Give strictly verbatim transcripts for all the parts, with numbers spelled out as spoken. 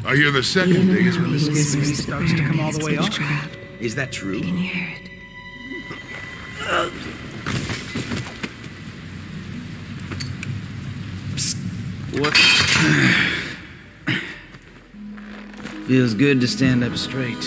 I hear the second thing is when the Space starts to come all the way up. Is that true? Can you hear it? What? Feels good to stand up straight.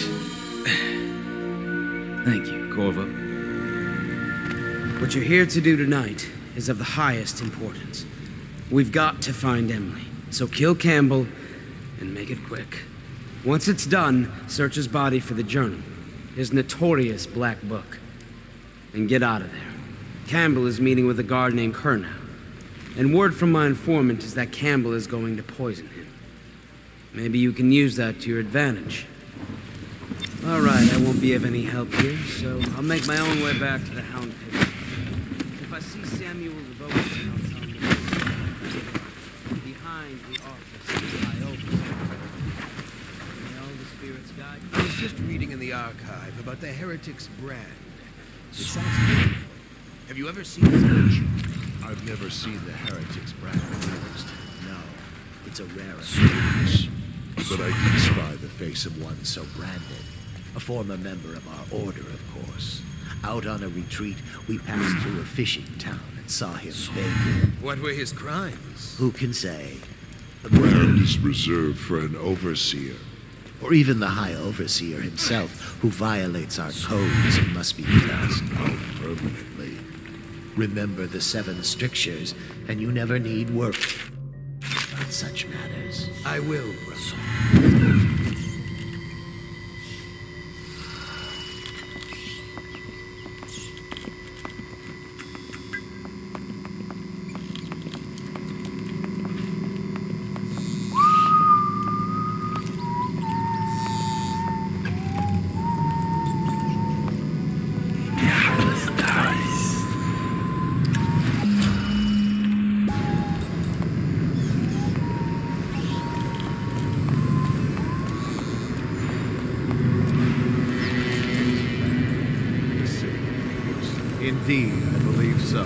Thank you, Corvo. What you're here to do tonight is of the highest importance. We've got to find Emily, so kill Campbell and make it quick. Once it's done, search his body for the journal, his notorious black book, and get out of there. Campbell is meeting with a guard named Kurnow, and word from my informant is that Campbell is going to poison him. Maybe you can use that to your advantage. All right, I won't be of any help here, so I'll make my own way back to the Hound Pit. If I see Samuel Devotion, I'll tell him to behind the office of the High Overseer. May all the spirits guide you. I was just reading in the archive about the Heretic's brand. It sounds beautiful. Have you ever seen this version? I've never seen the Heretics brand used. No, it's a rarity. But I did spy the face of one so Branded. A former member of our order, of course. Out on a retreat, we passed through a fishing town and saw him begging. What were his crimes? Who can say? The brand is reserved for an overseer. Or even the High Overseer himself, who violates our codes and must be cast out permanently. Remember the seven strictures, and you never need work on such matters. I will, brother. Indeed, I believe so.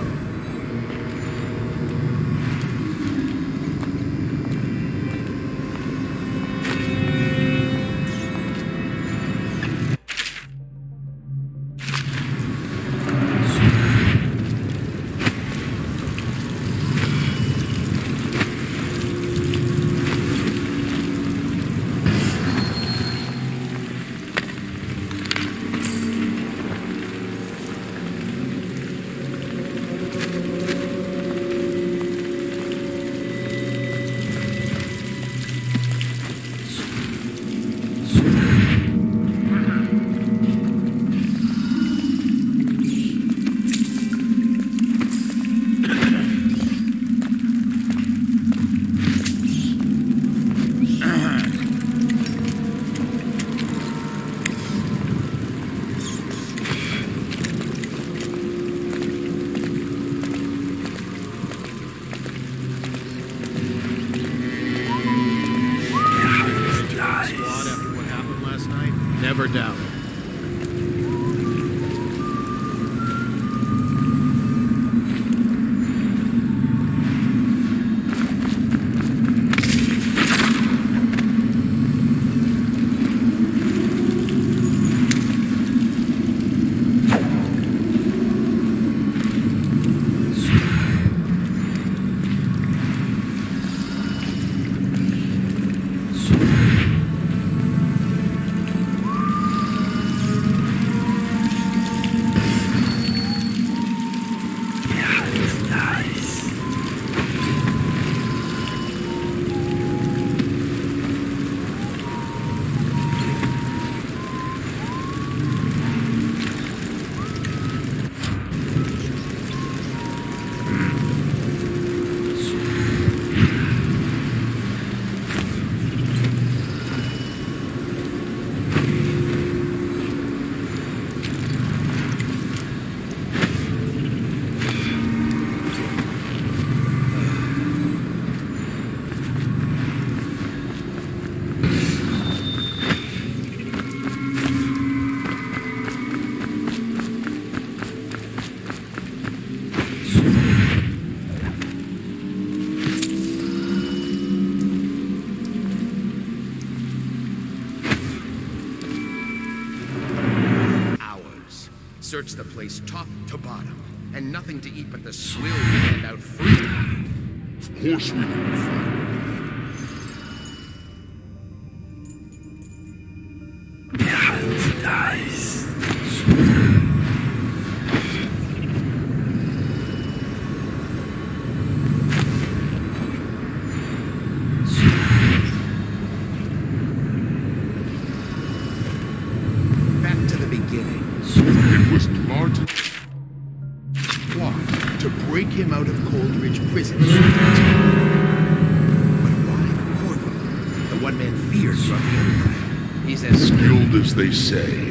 Search the place top to bottom, and nothing to eat but the swill we hand out free. Of course we didn't find it. Back to the beginning. It was Martin. Plot to break him out of Coldridge Prison. But why Corvo? The one man feared from the Empire. He's as Skilled as they say.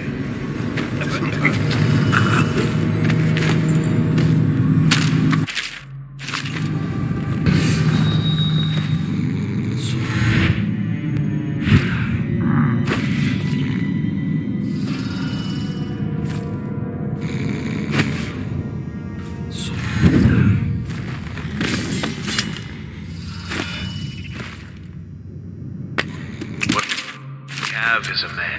What we have is a man.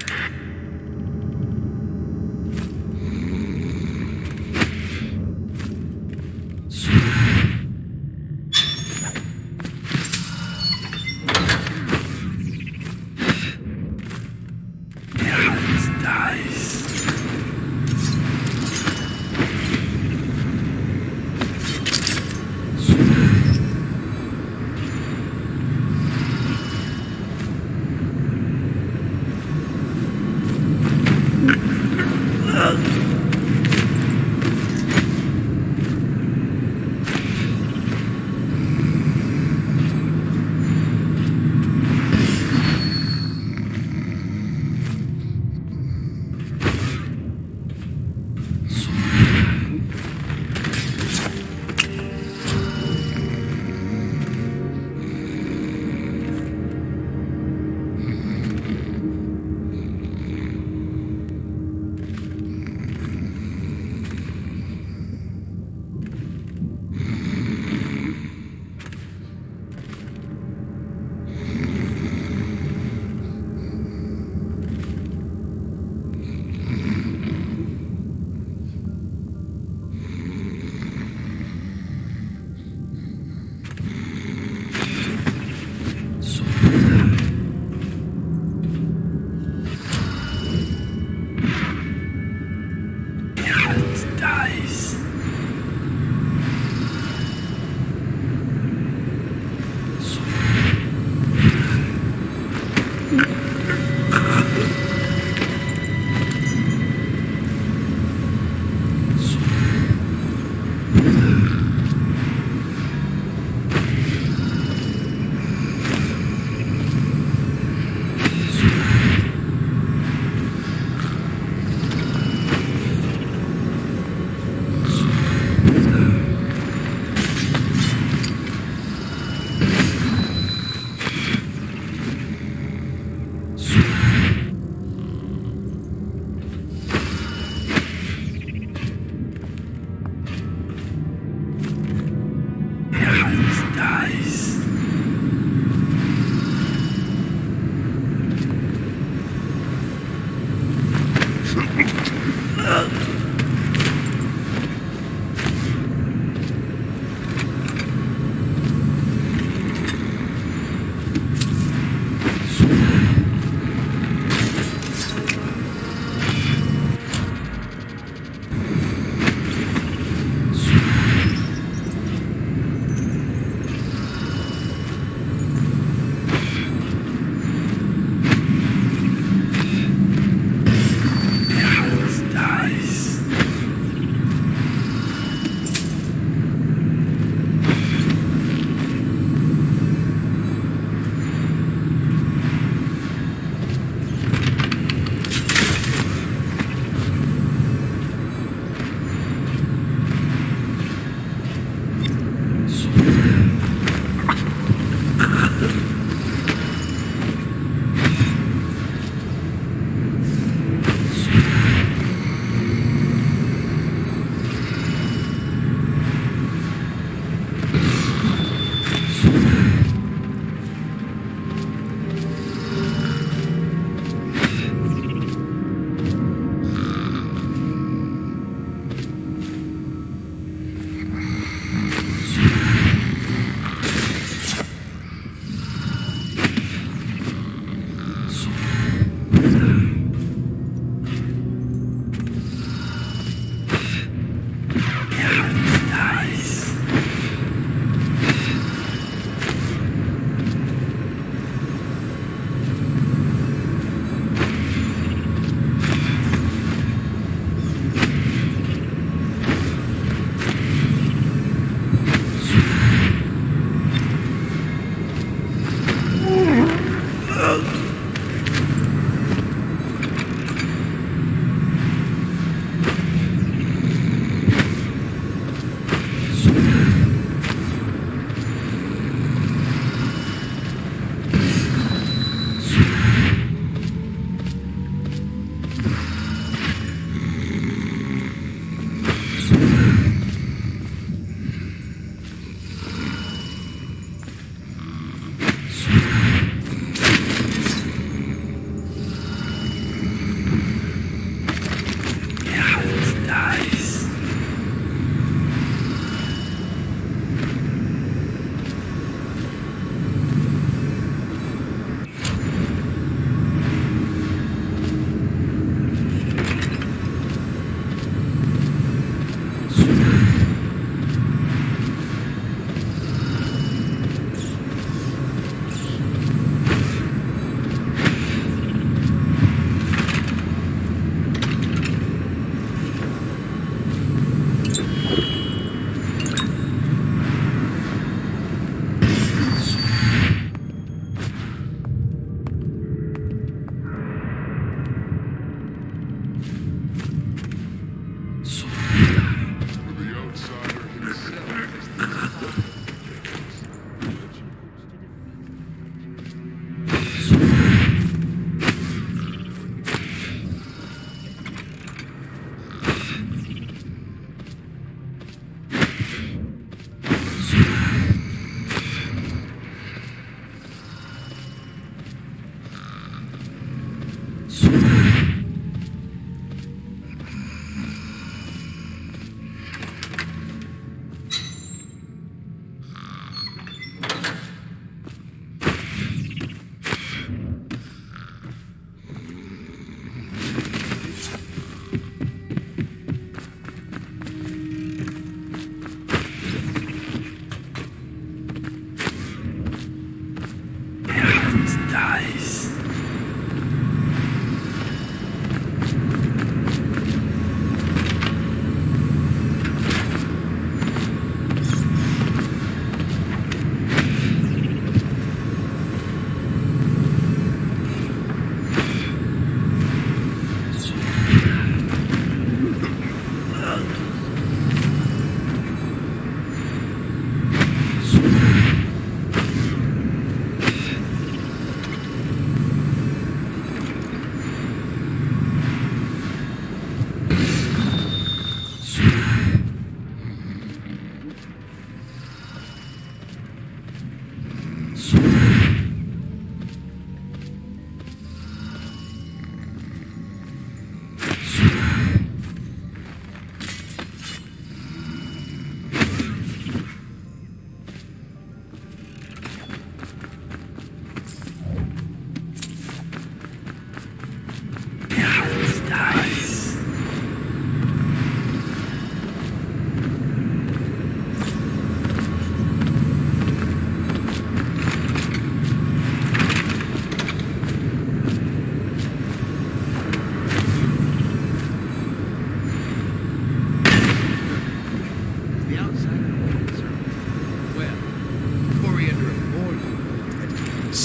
Dies.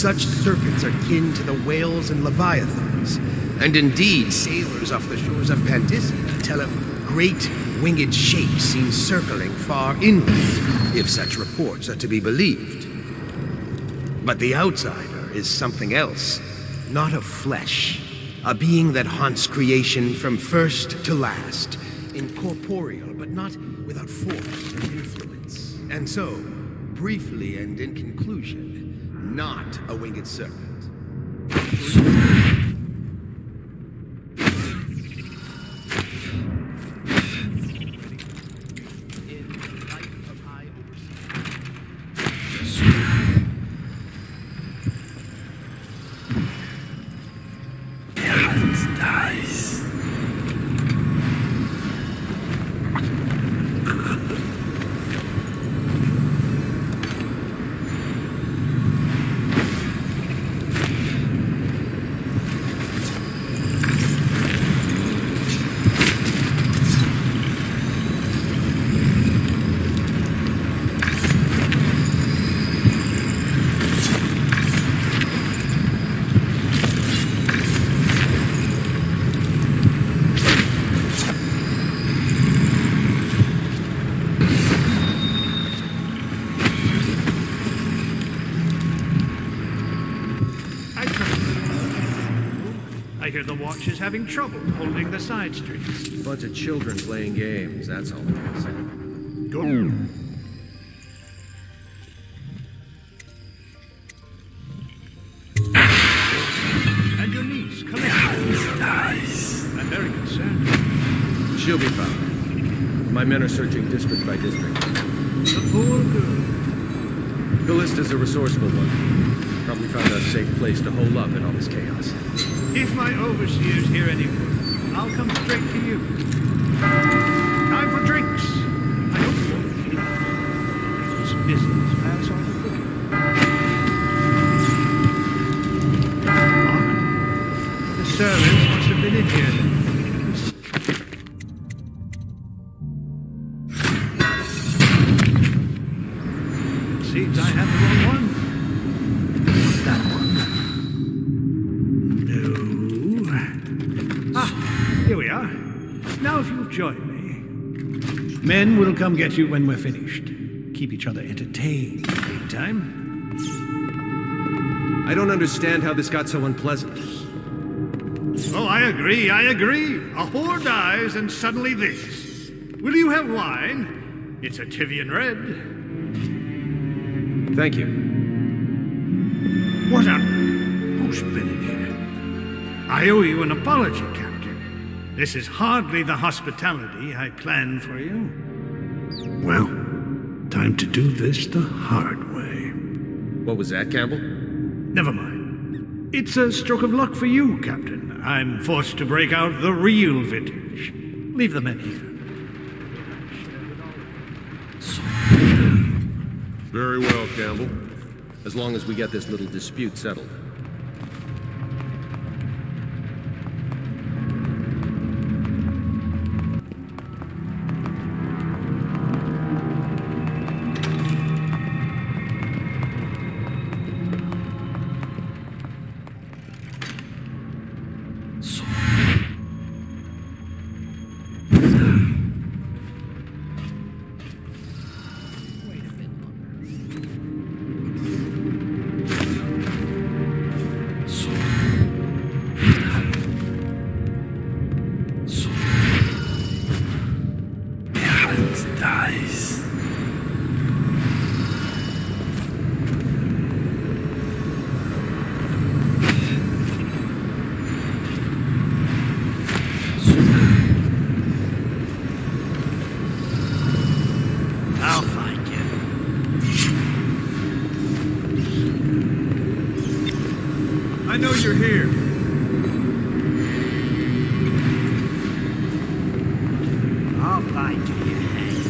such serpents are kin to the whales and leviathans. And indeed, sailors off the shores of Pandysia tell of great winged shapes seen circling far inland, if such reports are to be believed. But the outsider is something else, not of flesh. A being that haunts creation from first to last, incorporeal but not without force and influence. And so, briefly and in conclusion, not a winged serpent. I hear the watch is having trouble holding the side streets. Bunch of children playing games, that's all it is. Go. And your niece, Calista. Nice. I'm very concerned. She'll be found. My men are searching district by district. The poor girl. Callista's a resourceful one. Probably found a safe place to hole up in all this chaos. If my overseers hear any word, I'll come straight to you. Time for drinks. I hope you won't keep this business pass on the foot. The servants must have been in here then. Seems I have the wrong one. That one. Here we are. Now if you'll join me. Men will come get you when we're finished. Keep each other entertained in the meantime. I don't understand how this got so unpleasant. Oh, I agree, I agree. A whore dies and suddenly this. Will you have wine? It's a Tivian Red. Thank you. What up? Who's been in here? I owe you an apology, Captain. This is hardly the hospitality I planned for you. Well, time to do this the hard way. What was that, Campbell? Never mind. It's a stroke of luck for you, Captain. I'm forced to break out the real vintage. Leave the men here. Very well, Campbell. As long as we get this little dispute settled. You're here. I'll find you, you hang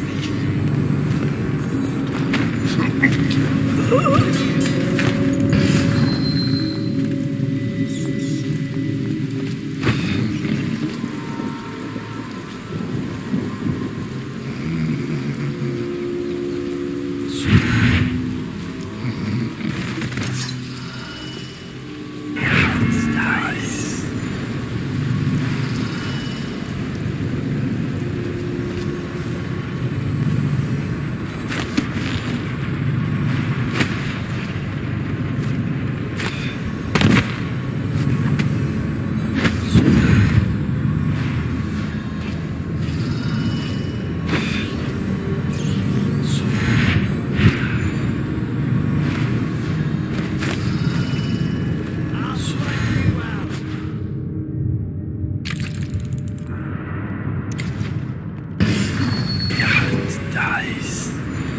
dies.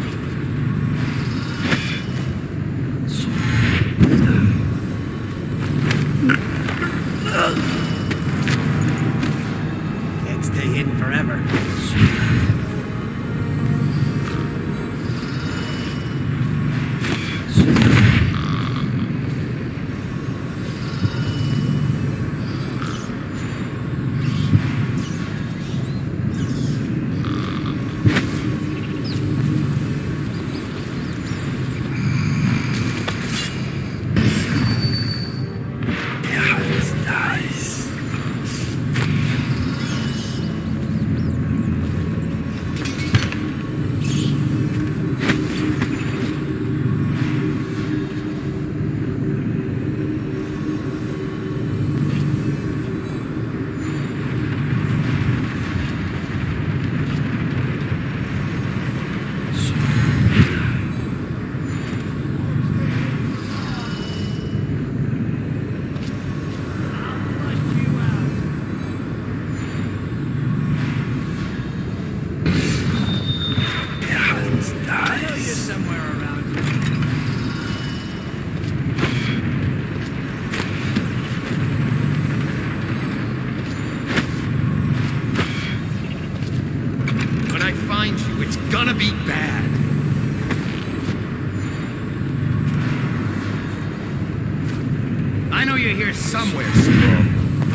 Can't stay hidden forever. Gonna be bad. I know you're here somewhere, Squirrel.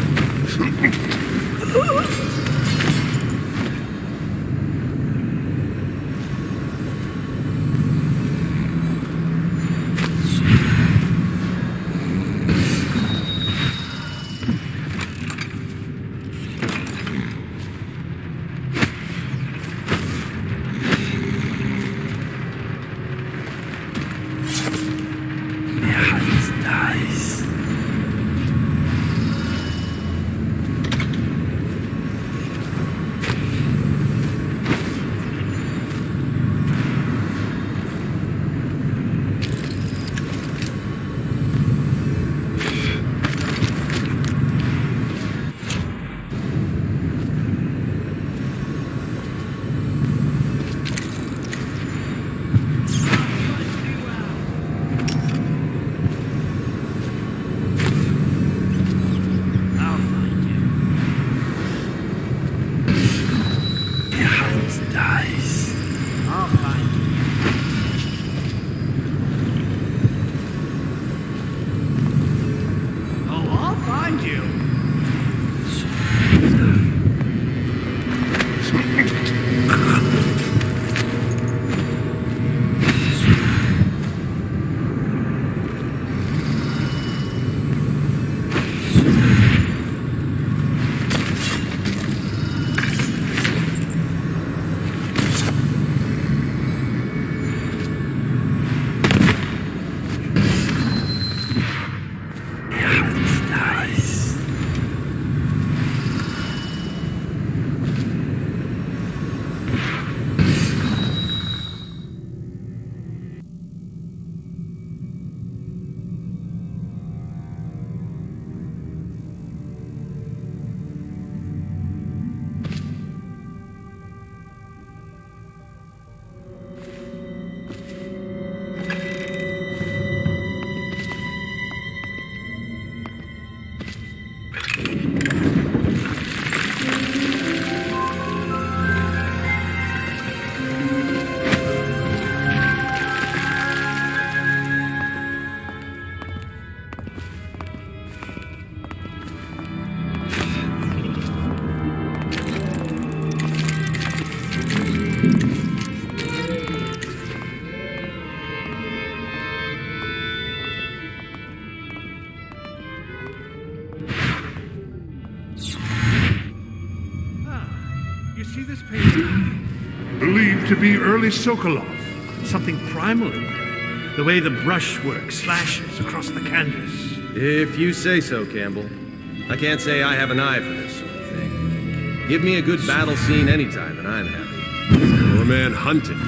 Believed to be early Sokolov. Something primal in there. The way the brushwork slashes across the canvas. If you say so, Campbell. I can't say I have an eye for this sort of thing. Give me a good battle scene anytime, and I'm happy. You're a man hunting.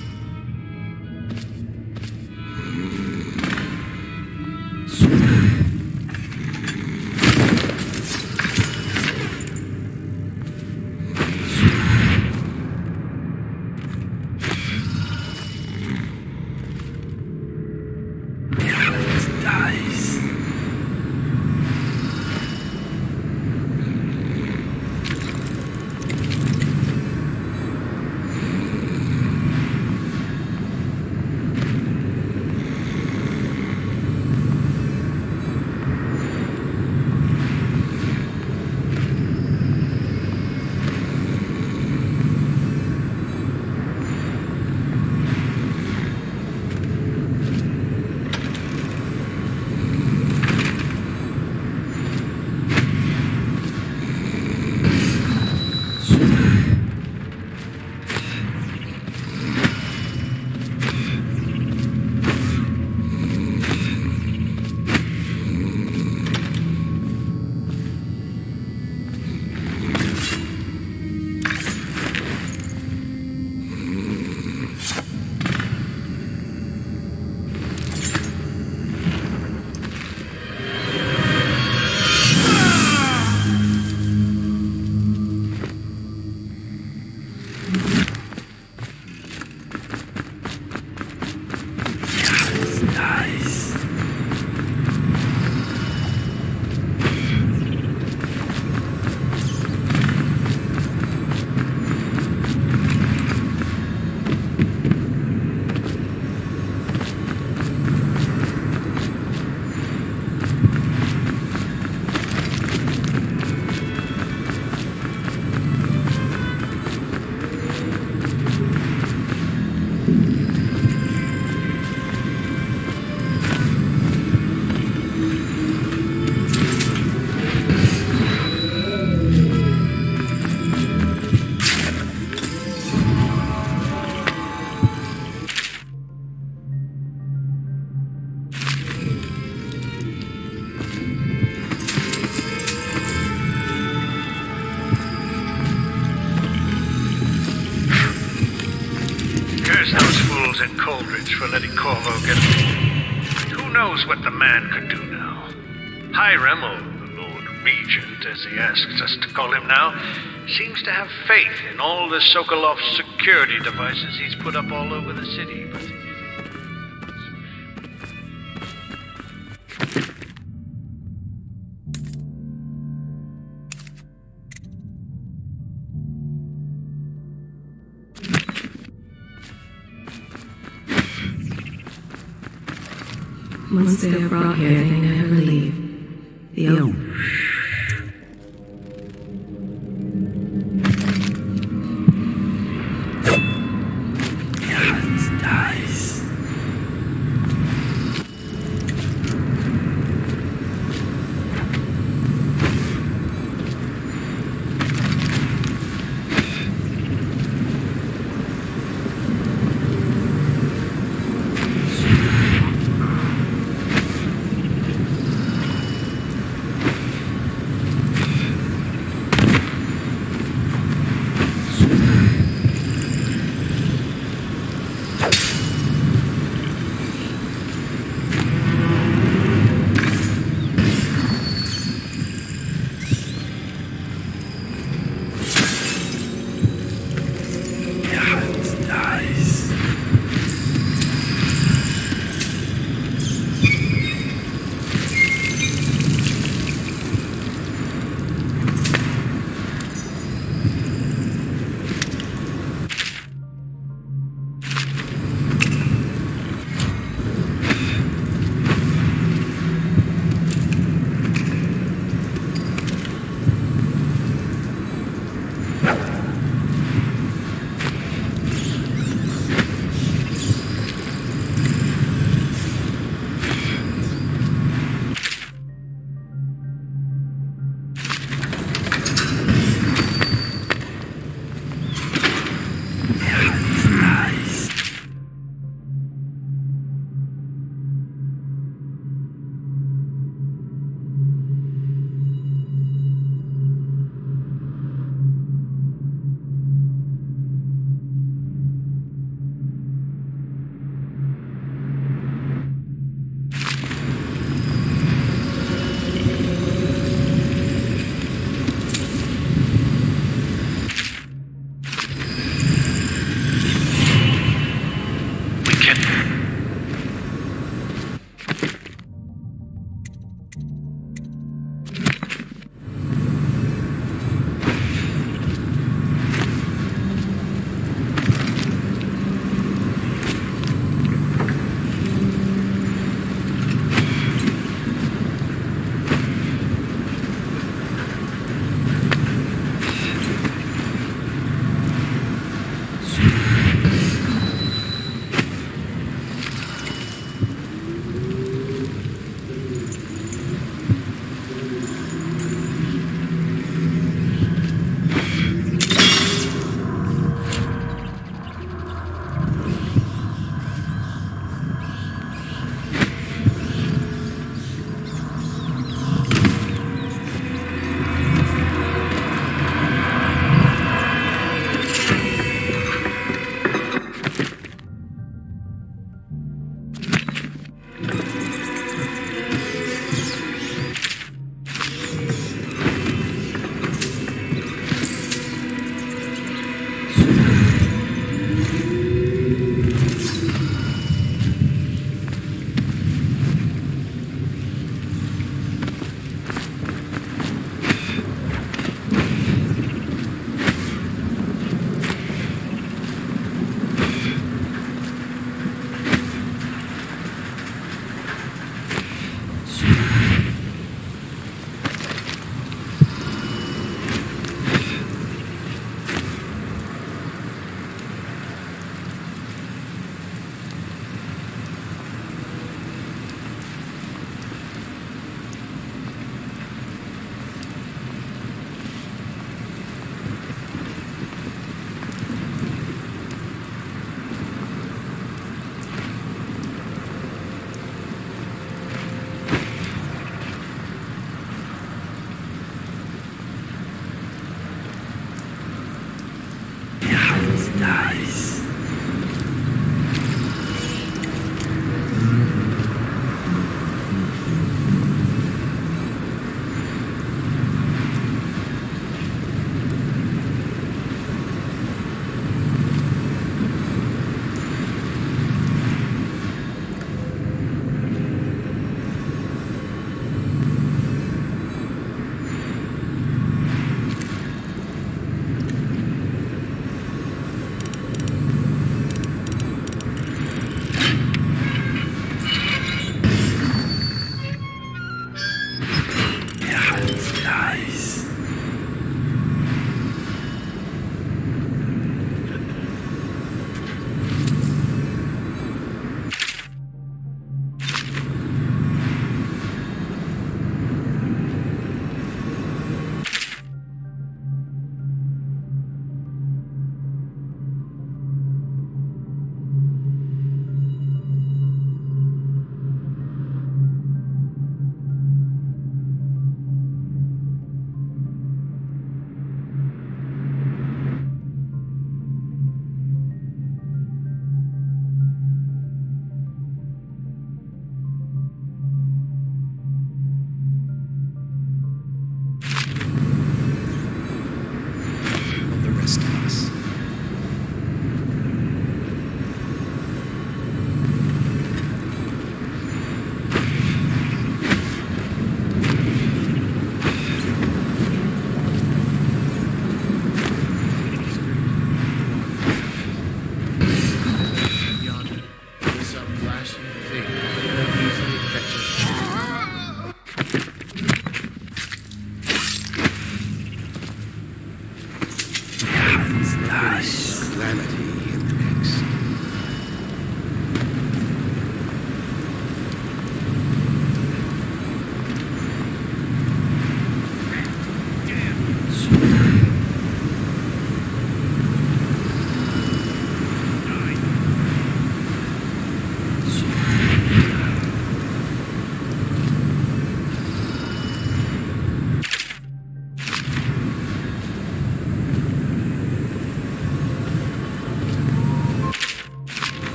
Soon. at Coleridge for letting Corvo get away. Who knows what the man could do now? Hiram, or the Lord Regent, as he asks us to call him now, seems to have faith in all the Sokolov security devices he's put up all over the city, but... Once they are brought here, they never leave. The old...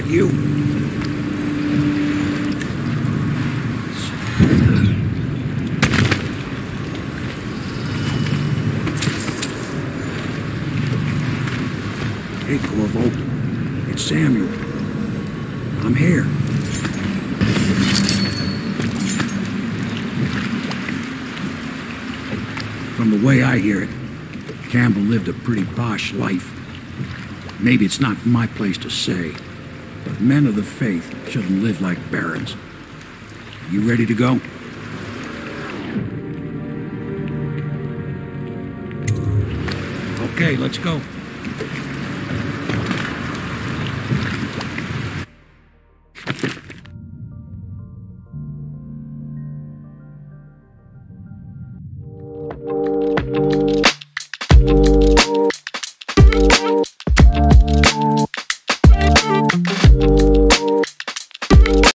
that you? Hey, Corvo. It's Samuel. I'm here. From the way I hear it, Campbell lived a pretty posh life. Maybe it's not my place to say, but men of the faith shouldn't live like barons. You ready to go? Okay, let's go.